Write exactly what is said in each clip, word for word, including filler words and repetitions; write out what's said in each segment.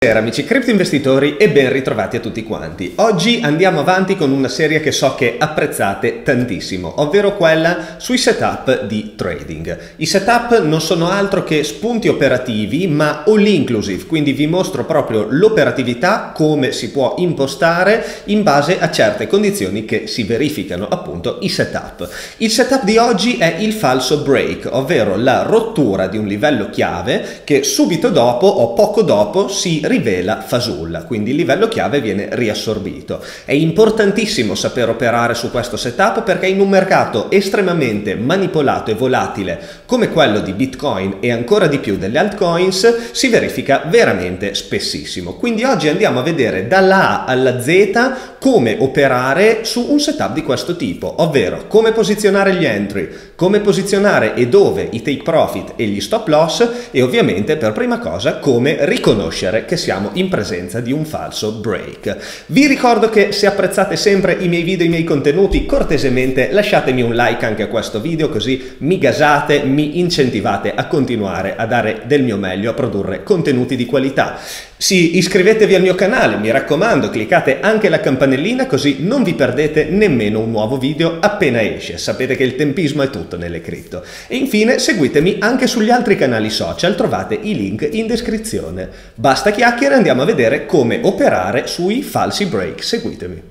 Buonasera amici criptoinvestitori e ben ritrovati a tutti quanti. Oggi andiamo avanti con una serie che so che apprezzate tantissimo, ovvero quella sui setup di trading. I setup non sono altro che spunti operativi ma all inclusive, quindi vi mostro proprio l'operatività, come si può impostare in base a certe condizioni che si verificano, appunto i setup. Il setup di oggi è il falso break, ovvero la rottura di un livello chiave che subito dopo o poco dopo si rivela fasulla, quindi il livello chiave viene riassorbito. È importantissimo saper operare su questo setup perché in un mercato estremamente manipolato e volatile come quello di Bitcoin e ancora di più delle altcoins si verifica veramente spessissimo. Quindi oggi andiamo a vedere dalla A alla Z come operare su un setup di questo tipo, ovvero come posizionare gli entry, come posizionare e dove i take profit e gli stop loss e ovviamente per prima cosa come riconoscere che siamo in presenza di un falso break. Vi ricordo che se apprezzate sempre i miei video e i miei contenuti, cortesemente lasciatemi un like anche a questo video, così mi gasate, mi incentivate a continuare a dare del mio meglio, a produrre contenuti di qualità. Sì, iscrivetevi al mio canale, mi raccomando, cliccate anche la campanellina così non vi perdete nemmeno un nuovo video appena esce. Sapete che il tempismo è tutto nelle cripto. E infine seguitemi anche sugli altri canali social, trovate i link in descrizione. Basta chiacchiere, andiamo a vedere come operare sui falsi break. Seguitemi.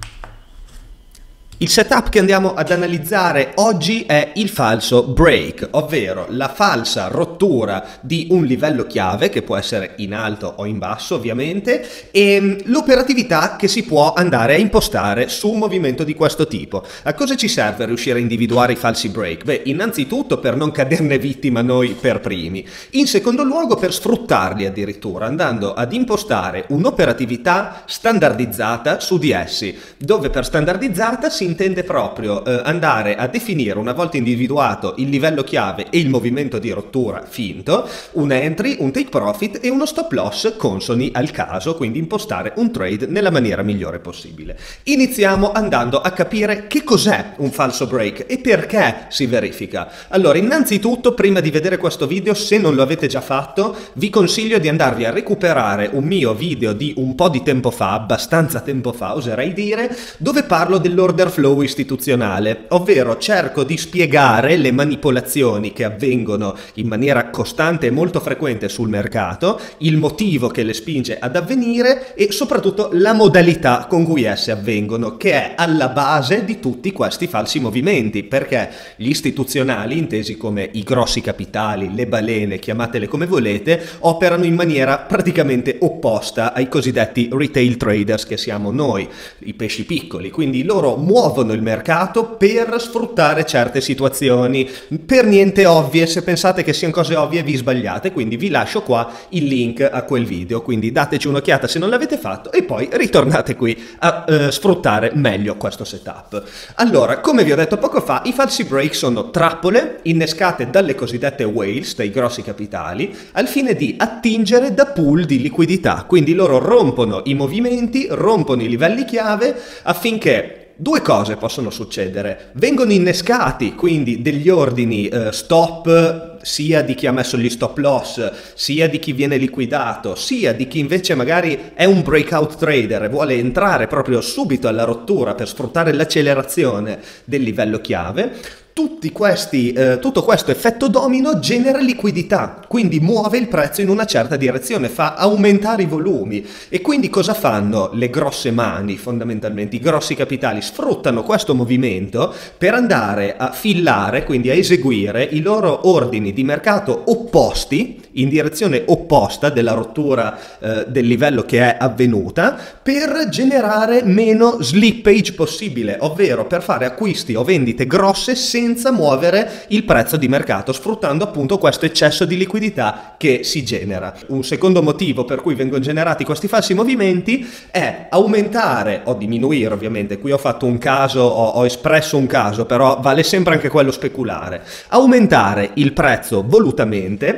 Il setup che andiamo ad analizzare oggi è il falso break, ovvero la falsa rottura di un livello chiave che può essere in alto o in basso ovviamente e l'operatività che si può andare a impostare su un movimento di questo tipo. A cosa ci serve riuscire a individuare i falsi break? Beh, innanzitutto per non caderne vittima noi per primi, in secondo luogo per sfruttarli addirittura andando ad impostare un'operatività standardizzata su di essi, dove per standardizzata si intende proprio eh, andare a definire, una volta individuato il livello chiave e il movimento di rottura finto, un entry, un take profit e uno stop loss consoni al caso, quindi impostare un trade nella maniera migliore possibile. Iniziamo andando a capire che cos'è un falso break e perché si verifica. Allora, innanzitutto, prima di vedere questo video, se non lo avete già fatto, vi consiglio di andarvi a recuperare un mio video di un po' di tempo fa, abbastanza tempo fa oserei dire, dove parlo dell'order flow istituzionale, ovvero cerco di spiegare le manipolazioni che avvengono in maniera costante e molto frequente sul mercato, il motivo che le spinge ad avvenire e soprattutto la modalità con cui esse avvengono, che è alla base di tutti questi falsi movimenti, perché gli istituzionali, intesi come i grossi capitali, le balene, chiamatele come volete, operano in maniera praticamente opposta ai cosiddetti retail traders che siamo noi, i pesci piccoli, quindi loro muovono il mercato per sfruttare certe situazioni per niente ovvie. Se pensate che siano cose ovvie vi sbagliate, quindi vi lascio qua il link a quel video, quindi dateci un'occhiata se non l'avete fatto e poi ritornate qui a uh, sfruttare meglio questo setup. Allora, come vi ho detto poco fa, i falsi break sono trappole innescate dalle cosiddette whales, dai grossi capitali, al fine di attingere da pool di liquidità, quindi loro rompono i movimenti, rompono i livelli chiave affinché due cose possono succedere: vengono innescati quindi degli ordini eh, stop sia di chi ha messo gli stop loss, sia di chi viene liquidato, sia di chi invece magari è un breakout trader e vuole entrare proprio subito alla rottura per sfruttare l'accelerazione del livello chiave. Tutti questi, eh, tutto questo effetto domino genera liquidità, quindi muove il prezzo in una certa direzione, fa aumentare i volumi. E quindi cosa fanno le grosse mani, fondamentalmente i grossi capitali? Sfruttano questo movimento per andare a fillare, quindi a eseguire i loro ordini di mercato opposti, in direzione opposta della rottura eh, del livello che è avvenuta, per generare meno slippage possibile, ovvero per fare acquisti o vendite grosse senza muovere il prezzo di mercato, sfruttando appunto questo eccesso di liquidità che si genera. Un secondo motivo per cui vengono generati questi falsi movimenti è aumentare o diminuire, ovviamente qui ho fatto un caso, ho, ho espresso un caso, però vale sempre anche quello speculare, aumentare il prezzo volutamente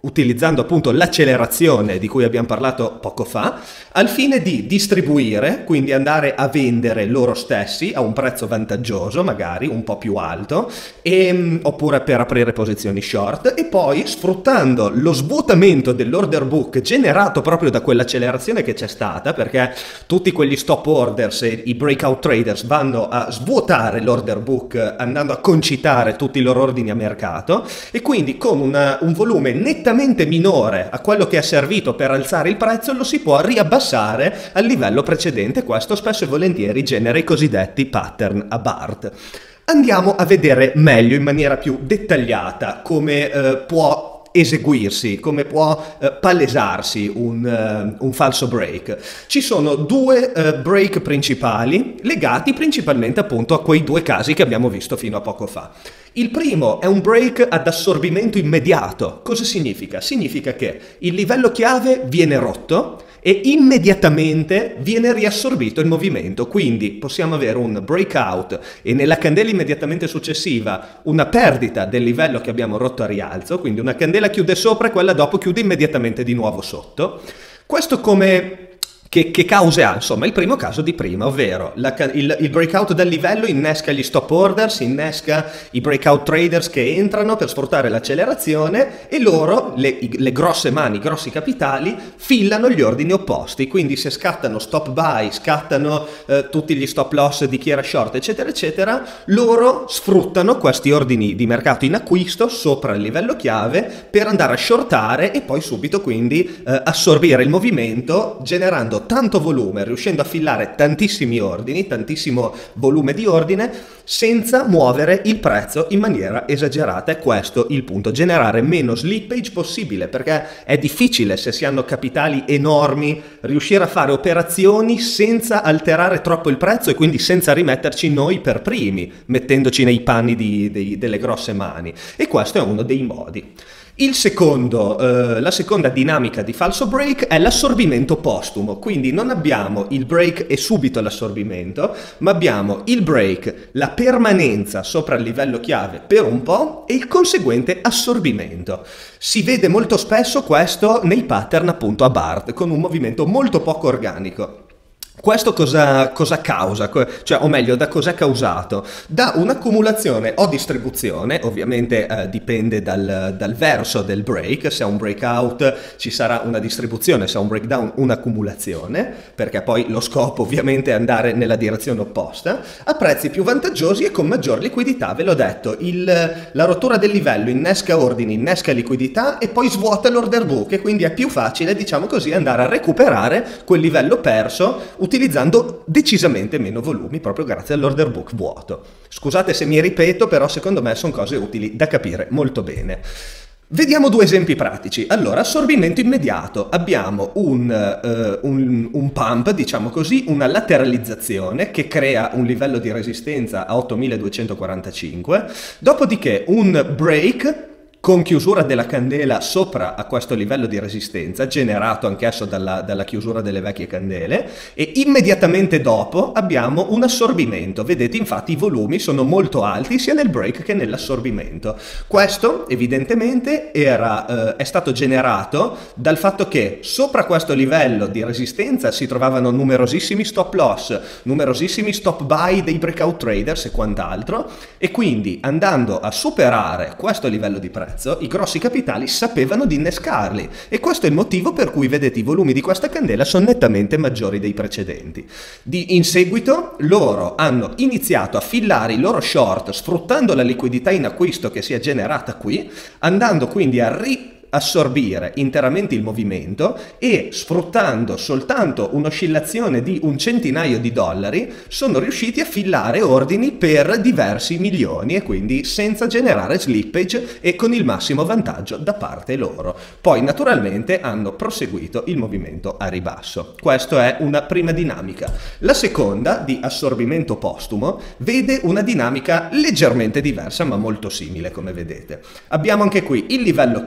utilizzando appunto l'accelerazione di cui abbiamo parlato poco fa, al fine di distribuire, quindi andare a vendere loro stessi a un prezzo vantaggioso, magari un po' più alto, e, oppure per aprire posizioni short, e poi sfruttando lo svuotamento dell'order book generato proprio da quell'accelerazione che c'è stata, perché tutti quegli stop orders e i breakout traders vanno a svuotare l'order book andando a concitare tutti i loro ordini a mercato, e quindi con una, un volume nettamente minore a quello che è servito per alzare il prezzo lo si può riabbassare al livello precedente. Questo spesso e volentieri genera i cosiddetti pattern a Bard. Andiamo a vedere meglio, in maniera più dettagliata, come eh, può eseguirsi, come può eh, palesarsi un, uh, un falso break. Ci sono due uh, break principali legati principalmente appunto a quei due casi che abbiamo visto fino a poco fa. Il primo è un break ad assorbimento immediato. Cosa significa? Significa che il livello chiave viene rotto e immediatamente viene riassorbito il movimento, quindi possiamo avere un breakout e nella candela immediatamente successiva una perdita del livello che abbiamo rotto a rialzo, quindi una candela chiude sopra e quella dopo chiude immediatamente di nuovo sotto. Questo come... Che, che cause ha? Insomma, il primo caso di prima, ovvero la, il, il breakout dal livello innesca gli stop orders, innesca i breakout traders che entrano per sfruttare l'accelerazione, e loro, le, le grosse mani, i grossi capitali, fillano gli ordini opposti. Quindi se scattano stop buy, scattano eh, tutti gli stop loss di chi era short, eccetera, eccetera, loro sfruttano questi ordini di mercato in acquisto sopra il livello chiave per andare a shortare e poi subito quindi eh, assorbire il movimento, generando tanto volume, riuscendo a fillare tantissimi ordini, tantissimo volume di ordine, senza muovere il prezzo in maniera esagerata. È questo il punto: generare meno slippage possibile, perché è difficile, se si hanno capitali enormi, riuscire a fare operazioni senza alterare troppo il prezzo e quindi senza rimetterci noi per primi, mettendoci nei panni di, di, delle grosse mani. E questo è uno dei modi. Il secondo, eh, la seconda dinamica di falso break è l'assorbimento postumo, quindi non abbiamo il break e subito l'assorbimento, ma abbiamo il break, la permanenza sopra il livello chiave per un po' e il conseguente assorbimento. Si vede molto spesso questo nei pattern appunto a Bard, con un movimento molto poco organico. Questo cosa, cosa causa? Cioè, o meglio, da cos'è causato? Da un'accumulazione o distribuzione, ovviamente eh, dipende dal, dal verso del break. Se è un breakout ci sarà una distribuzione, se è un breakdown un'accumulazione, perché poi lo scopo ovviamente è andare nella direzione opposta, a prezzi più vantaggiosi e con maggior liquidità. Ve l'ho detto, il, la rottura del livello innesca ordini, innesca liquidità e poi svuota l'order book, e quindi è più facile, diciamo così, andare a recuperare quel livello perso utilizzando decisamente meno volumi, proprio grazie all'order book vuoto. Scusate se mi ripeto, però secondo me sono cose utili da capire molto bene. Vediamo due esempi pratici. Allora, assorbimento immediato. Abbiamo un, uh, un, un pump, diciamo così, una lateralizzazione che crea un livello di resistenza a ottomiladuecentoquarantacinque, dopodiché un break con chiusura della candela sopra a questo livello di resistenza, generato anch'esso dalla, dalla chiusura delle vecchie candele, e immediatamente dopo abbiamo un assorbimento. Vedete, infatti i volumi sono molto alti sia nel break che nell'assorbimento. Questo evidentemente era, eh, è stato generato dal fatto che sopra questo livello di resistenza si trovavano numerosissimi stop loss, numerosissimi stop buy dei breakout traders e quant'altro, e quindi andando a superare questo livello di prezzo i grossi capitali sapevano di innescarli, e questo è il motivo per cui vedete i volumi di questa candela sono nettamente maggiori dei precedenti. Di, in seguito loro hanno iniziato a fillare i loro short sfruttando la liquidità in acquisto che si è generata qui, andando quindi a ri assorbire interamente il movimento, e sfruttando soltanto un'oscillazione di un centinaio di dollari sono riusciti a fillare ordini per diversi milioni, e quindi senza generare slippage e con il massimo vantaggio da parte loro. Poi naturalmente hanno proseguito il movimento a ribasso. Questa è una prima dinamica. La seconda, di assorbimento postumo, vede una dinamica leggermente diversa ma molto simile, come vedete. Abbiamo anche qui il livello chiave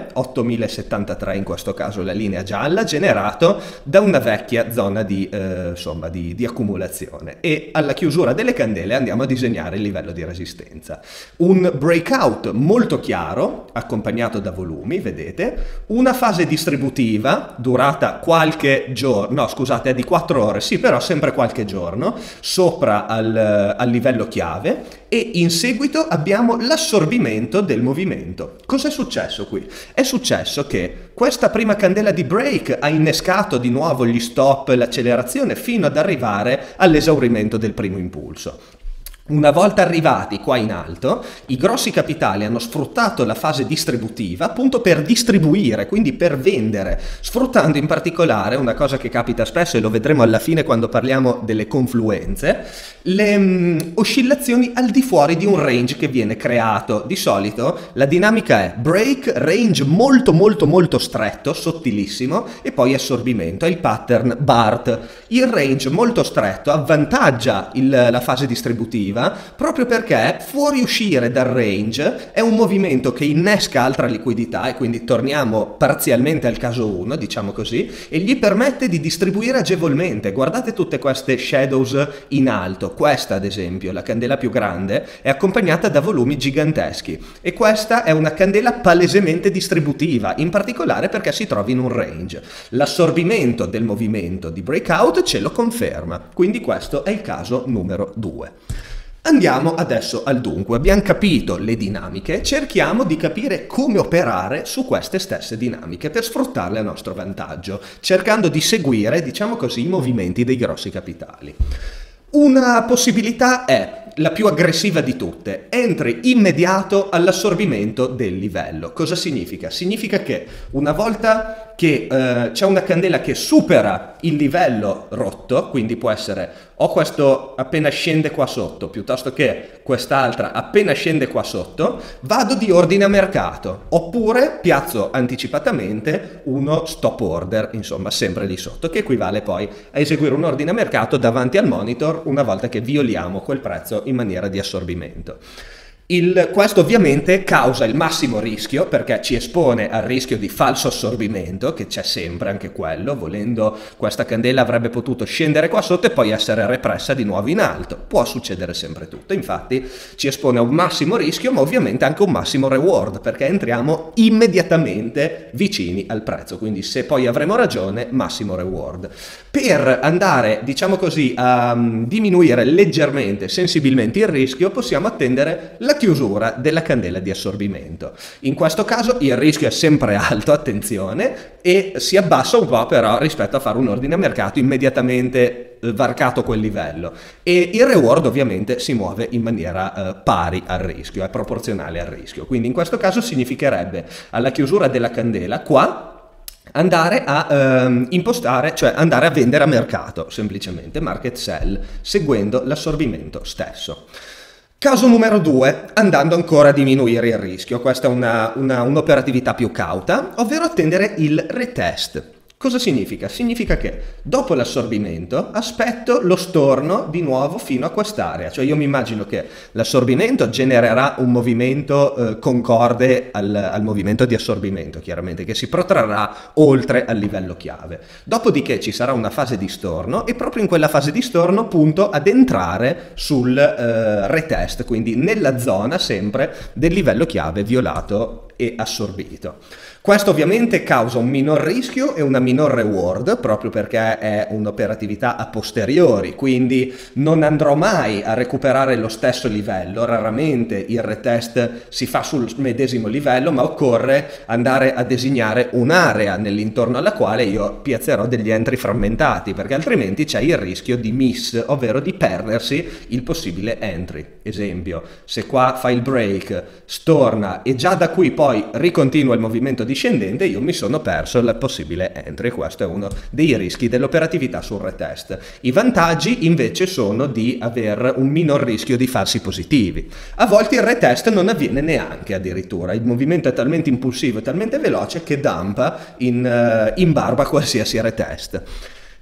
chiave, ottomilasettantatré in questo caso la linea gialla, generato da una vecchia zona di, eh, insomma, di, di accumulazione. E alla chiusura delle candele andiamo a disegnare il livello di resistenza. Un breakout molto chiaro, accompagnato da volumi, vedete, una fase distributiva durata qualche giorno, no scusate, è di quattro ore, sì, però sempre qualche giorno, sopra al, al livello chiave, e in seguito abbiamo l'assorbimento del movimento. Cos'è successo qui? È successo che questa prima candela di break ha innescato di nuovo gli stop, l'accelerazione, fino ad arrivare all'esaurimento del primo impulso. Una volta arrivati qua in alto, i grossi capitali hanno sfruttato la fase distributiva appunto per distribuire, quindi per vendere, sfruttando in particolare una cosa che capita spesso, e lo vedremo alla fine quando parliamo delle confluenze, le um, oscillazioni al di fuori di un range che viene creato. Di solito la dinamica è break, range molto molto molto stretto, sottilissimo, e poi assorbimento, è il pattern B A R T. Il range molto stretto avvantaggia il, la fase distributiva, proprio perché fuoriuscire dal range è un movimento che innesca altra liquidità, e quindi torniamo parzialmente al caso uno, diciamo così, e gli permette di distribuire agevolmente. Guardate tutte queste shadows in alto, questa ad esempio, la candela più grande, è accompagnata da volumi giganteschi, e questa è una candela palesemente distributiva, in particolare perché si trova in un range. L'assorbimento del movimento di breakout ce lo conferma, quindi questo è il caso numero due. Andiamo adesso al dunque. Abbiamo capito le dinamiche, cerchiamo di capire come operare su queste stesse dinamiche per sfruttarle a nostro vantaggio, cercando di seguire, diciamo così, i movimenti dei grossi capitali. Una possibilità è la più aggressiva di tutte: entri immediato all'assorbimento del livello. Cosa significa? Significa che una volta che eh, c'è una candela che supera il livello rotto, quindi può essere o questo appena scende qua sotto, piuttosto che quest'altra appena scende qua sotto, vado di ordine a mercato, oppure piazzo anticipatamente uno stop order, insomma sempre lì sotto, che equivale poi a eseguire un ordine a mercato davanti al monitor una volta che violiamo quel prezzo in maniera di assorbimento. Il, questo ovviamente causa il massimo rischio, perché ci espone al rischio di falso assorbimento, che c'è sempre anche quello. Volendo, questa candela avrebbe potuto scendere qua sotto e poi essere repressa di nuovo in alto. Può succedere sempre tutto, infatti ci espone a un massimo rischio, ma ovviamente anche un massimo reward, perché entriamo immediatamente vicini al prezzo, quindi se poi avremo ragione, massimo reward. Per andare, diciamo così, a um, diminuire leggermente, sensibilmente il rischio, possiamo attendere la chiusura della candela di assorbimento. In questo caso il rischio è sempre alto, attenzione, e si abbassa un po' però rispetto a fare un ordine a mercato immediatamente varcato quel livello, e il reward ovviamente si muove in maniera eh, pari al rischio, è proporzionale al rischio. Quindi in questo caso significherebbe alla chiusura della candela qua andare a ehm, impostare, cioè andare a vendere a mercato, semplicemente market sell, seguendo l'assorbimento stesso. Caso numero due, andando ancora a diminuire il rischio. Questa è una, una, un'operatività più cauta, ovvero attendere il retest. Cosa significa? Significa che dopo l'assorbimento aspetto lo storno di nuovo fino a quest'area, cioè io mi immagino che l'assorbimento genererà un movimento eh, concorde al, al movimento di assorbimento, chiaramente, che si protrarrà oltre al livello chiave. Dopodiché ci sarà una fase di storno, e proprio in quella fase di storno punto ad entrare sul eh, retest, quindi nella zona sempre del livello chiave violato e assorbito. Questo ovviamente causa un minor rischio e una minor reward, proprio perché è un'operatività a posteriori, quindi non andrò mai a recuperare lo stesso livello. Raramente il retest si fa sul medesimo livello, ma occorre andare a designare un'area nell'intorno alla quale io piazzerò degli entry frammentati, perché altrimenti c'è il rischio di miss, ovvero di perdersi il possibile entry. Esempio, se qua fa il break, storna e già da qui poi ricontinua il movimento discendente, io mi sono perso il possibile entry. Questo è uno dei rischi dell'operatività sul retest. I vantaggi invece sono di aver un minor rischio di falsi positivi. A volte il retest non avviene neanche, addirittura il movimento è talmente impulsivo e talmente veloce che dumpa in, uh, in barba qualsiasi retest.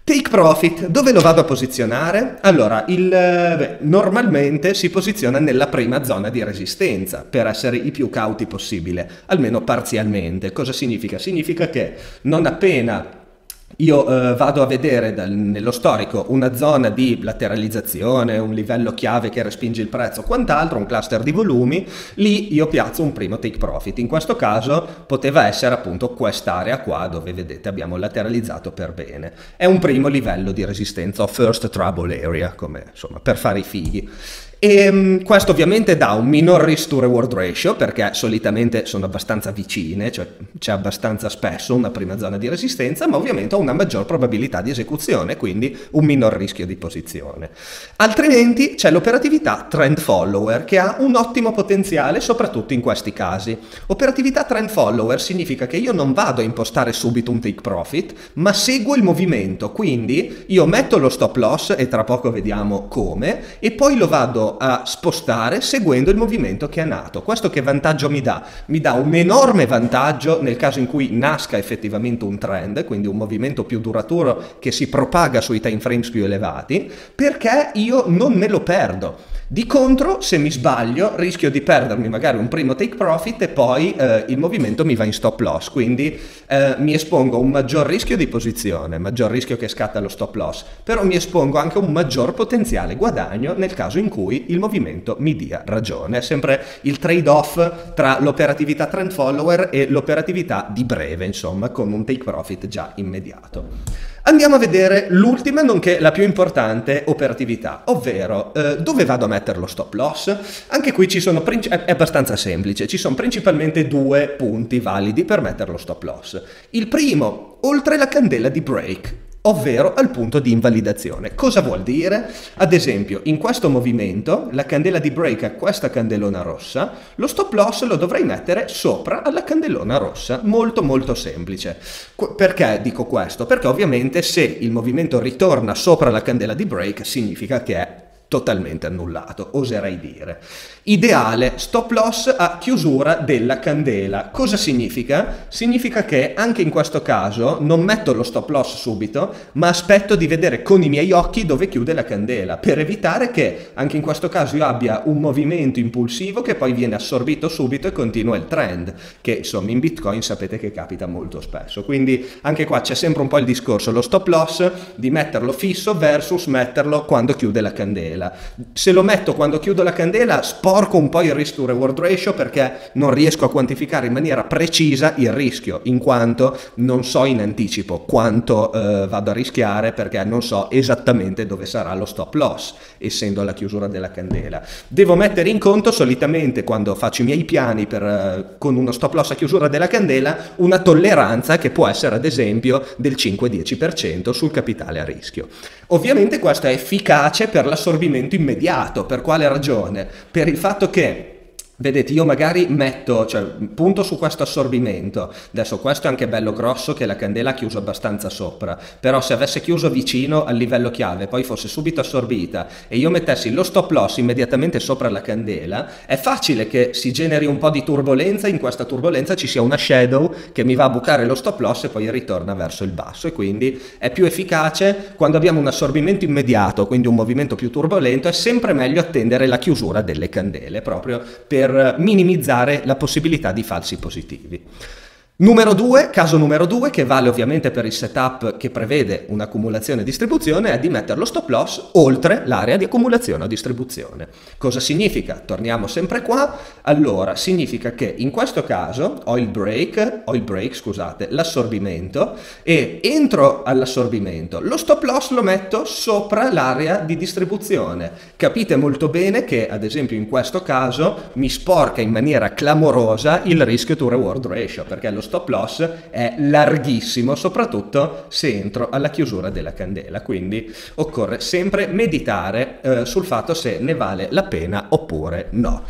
Take profit, dove lo vado a posizionare? Allora, il, beh, normalmente si posiziona nella prima zona di resistenza per essere i più cauti possibile, almeno parzialmente. Cosa significa? Significa che non appena io eh, vado a vedere dal, nello storico una zona di lateralizzazione, un livello chiave che respinge il prezzo, quant'altro, un cluster di volumi, lì io piazzo un primo take profit. In questo caso poteva essere appunto quest'area qua dove vedete abbiamo lateralizzato per bene. È un primo livello di resistenza o first trouble area, come insomma per fare i fighi. E um, questo ovviamente dà un minor risk to reward ratio perché solitamente sono abbastanza vicine, cioè c'è abbastanza spesso una prima zona di resistenza, ma ovviamente ho una maggior probabilità di esecuzione, quindi un minor rischio di posizione. Altrimenti c'è l'operatività trend follower che ha un ottimo potenziale soprattutto in questi casi. Operatività trend follower significa che io non vado a impostare subito un take profit, ma seguo il movimento, quindi io metto lo stop loss e tra poco vediamo come, e poi lo vado a spostare seguendo il movimento che è nato. Questo che vantaggio mi dà? Mi dà un enorme vantaggio nel caso in cui nasca effettivamente un trend, quindi un movimento più duraturo che si propaga sui time frames più elevati, perché io non me lo perdo. Di contro, se mi sbaglio, rischio di perdermi magari un primo take profit e poi eh, il movimento mi va in stop loss, quindi eh, mi espongo a un maggior rischio di posizione, maggior rischio che scatta lo stop loss, però mi espongo anche a un maggior potenziale guadagno nel caso in cui il movimento mi dia ragione. È sempre il trade-off tra l'operatività trend follower e l'operatività di breve, insomma, con un take profit già immediato. Andiamo a vedere l'ultima, nonché la più importante operatività, ovvero eh, dove vado a mettere lo stop loss? Anche qui ci sono, è abbastanza semplice, ci sono principalmente due punti validi per mettere lo stop loss. Il primo, oltre la candela di break, ovvero al punto di invalidazione. Cosa vuol dire? Ad esempio, in questo movimento, la candela di break è questa candelona rossa, lo stop loss lo dovrei mettere sopra alla candelona rossa, molto molto semplice. Perché dico questo? Perché ovviamente se il movimento ritorna sopra la candela di break significa che è totalmente annullato, oserei dire. Ideale stop loss a chiusura della candela. Cosa significa? Significa che anche in questo caso non metto lo stop loss subito, ma aspetto di vedere con i miei occhi dove chiude la candela, per evitare che anche in questo caso io abbia un movimento impulsivo che poi viene assorbito subito e continua il trend, che insomma in Bitcoin sapete che capita molto spesso. Quindi anche qua c'è sempre un po' il discorso, lo stop loss di metterlo fisso versus metterlo quando chiude la candela. Se lo metto quando chiudo la candela sporco un po' il risk to reward ratio perché non riesco a quantificare in maniera precisa il rischio, in quanto non so in anticipo quanto eh, vado a rischiare, perché non so esattamente dove sarà lo stop loss essendo la chiusura della candela. Devo mettere in conto solitamente quando faccio i miei piani per, eh, con uno stop loss a chiusura della candela una tolleranza che può essere ad esempio del cinque dieci per cento sul capitale a rischio. Ovviamente questo è efficace per l'assorbimento immediato. Per quale ragione? Per il fatto che vedete, io magari metto, cioè punto su questo assorbimento, adesso questo è anche bello grosso che la candela ha chiuso abbastanza sopra, però se avesse chiuso vicino al livello chiave, poi fosse subito assorbita e io mettessi lo stop loss immediatamente sopra la candela, è facile che si generi un po' di turbolenza, in questa turbolenza ci sia una shadow che mi va a bucare lo stop loss e poi ritorna verso il basso, e quindi è più efficace quando abbiamo un assorbimento immediato, quindi un movimento più turbolento. È sempre meglio attendere la chiusura delle candele, proprio per minimizzare la possibilità di falsi positivi. Numero due, caso numero due, che vale ovviamente per il setup che prevede un'accumulazione e distribuzione, è di mettere lo stop loss oltre l'area di accumulazione o distribuzione. Cosa significa? Torniamo sempre qua. Allora, significa che in questo caso ho il break, ho il break, scusate, l'assorbimento, e entro all'assorbimento. Lo stop loss lo metto sopra l'area di distribuzione. Capite molto bene che, ad esempio, in questo caso mi sporca in maniera clamorosa il risk to reward ratio, perché lo stop loss è larghissimo, soprattutto se entro alla chiusura della candela, quindi occorre sempre meditare eh, sul fatto se ne vale la pena oppure no.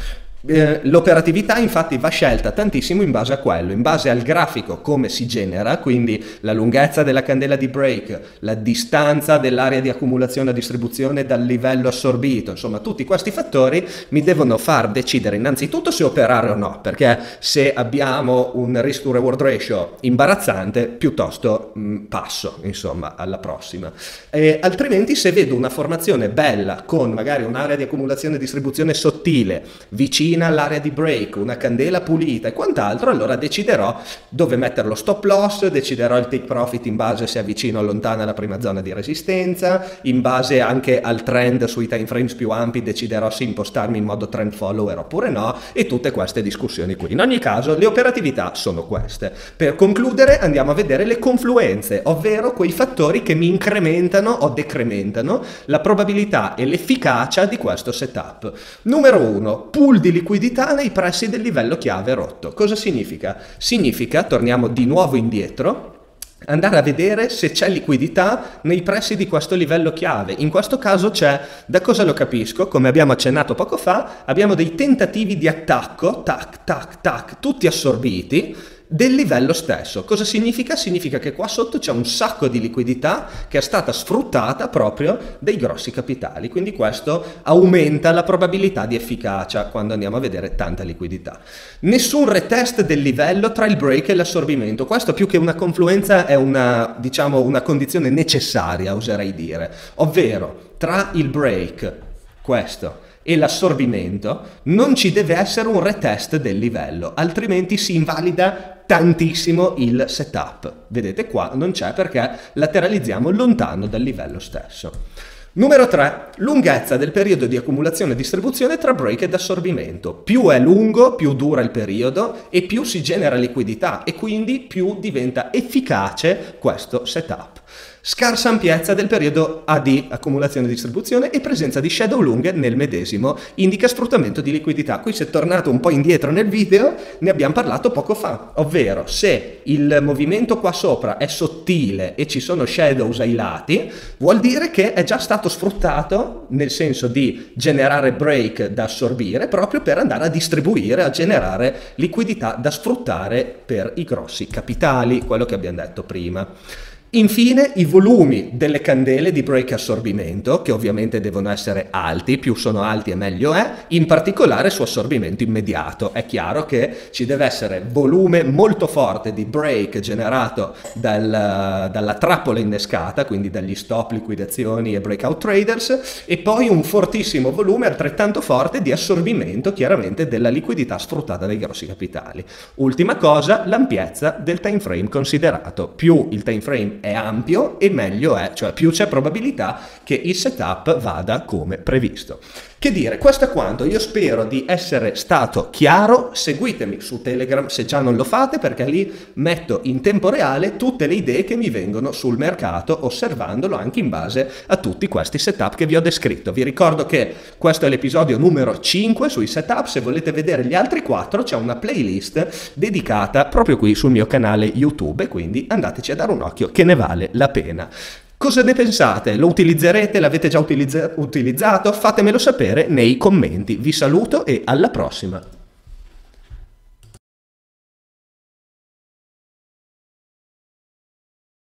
Eh, l'operatività infatti va scelta tantissimo in base a quello, in base al grafico come si genera, quindi la lunghezza della candela di break, la distanza dell'area di accumulazione e distribuzione dal livello assorbito, insomma tutti questi fattori mi devono far decidere innanzitutto se operare o no, perché se abbiamo un risk to reward ratio imbarazzante piuttosto mh, passo insomma alla prossima, e altrimenti se vedo una formazione bella con magari un'area di accumulazione e distribuzione sottile vicina all'area di break, una candela pulita e quant'altro, allora deciderò dove mettere lo stop loss, deciderò il take profit in base se è vicino o lontano alla prima zona di resistenza, in base anche al trend sui time frames più ampi deciderò se impostarmi in modo trend follower oppure no, e tutte queste discussioni qui. In ogni caso le operatività sono queste. Per concludere andiamo a vedere le confluenze, ovvero quei fattori che mi incrementano o decrementano la probabilità e l'efficacia di questo setup. Numero uno, pool di liquidità nei pressi del livello chiave rotto. Cosa significa? Significa, torniamo di nuovo indietro, andare a vedere se c'è liquidità nei pressi di questo livello chiave. In questo caso c'è, da cosa lo capisco? Come abbiamo accennato poco fa, abbiamo dei tentativi di attacco, tac, tac, tac, tutti assorbiti, del livello stesso. Cosa significa? Significa che qua sotto c'è un sacco di liquidità che è stata sfruttata proprio dai grossi capitali, quindi questo aumenta la probabilità di efficacia quando andiamo a vedere tanta liquidità. Nessun retest del livello tra il break e l'assorbimento, questo più che una confluenza è una, diciamo, una condizione necessaria, oserei dire, ovvero tra il break, questo, e l'assorbimento non ci deve essere un retest del livello, altrimenti si invalida tantissimo il setup. Vedete qua non c'è perché lateralizziamo lontano dal livello stesso. Numero tre, lunghezza del periodo di accumulazione e distribuzione tra break ed assorbimento. Più è lungo, più dura il periodo e più si genera liquidità e quindi più diventa efficace questo setup. Scarsa ampiezza del periodo A D, accumulazione e distribuzione, e presenza di shadow lunghe nel medesimo, indica sfruttamento di liquidità. Qui se tornato un po' indietro nel video ne abbiamo parlato poco fa, ovvero se il movimento qua sopra è sottile e ci sono shadows ai lati, vuol dire che è già stato sfruttato nel senso di generare break da assorbire proprio per andare a distribuire, a generare liquidità da sfruttare per i grossi capitali, quello che abbiamo detto prima. Infine i volumi delle candele di break assorbimento, che ovviamente devono essere alti, più sono alti e meglio è, in particolare su assorbimento immediato. È chiaro che ci deve essere volume molto forte di break generato dal, dalla trappola innescata, quindi dagli stop, liquidazioni e breakout traders, e poi un fortissimo volume altrettanto forte di assorbimento, chiaramente, della liquidità sfruttata dai grossi capitali. Ultima cosa, l'ampiezza del time frame considerato. Più il time frame è ampio e meglio è, cioè più c'è probabilità che il setup vada come previsto. Che dire, questo è quanto. Io spero di essere stato chiaro. Seguitemi su Telegram se già non lo fate, perché lì metto in tempo reale tutte le idee che mi vengono sul mercato, osservandolo anche in base a tutti questi setup che vi ho descritto. Vi ricordo che questo è l'episodio numero cinque sui setup. Se volete vedere gli altri quattro c'è una playlist dedicata proprio qui sul mio canale YouTube, quindi andateci a dare un occhio che ne vale la pena. Cosa ne pensate? Lo utilizzerete? L'avete già utilizza- utilizzato? Fatemelo sapere nei commenti. Vi saluto e alla prossima!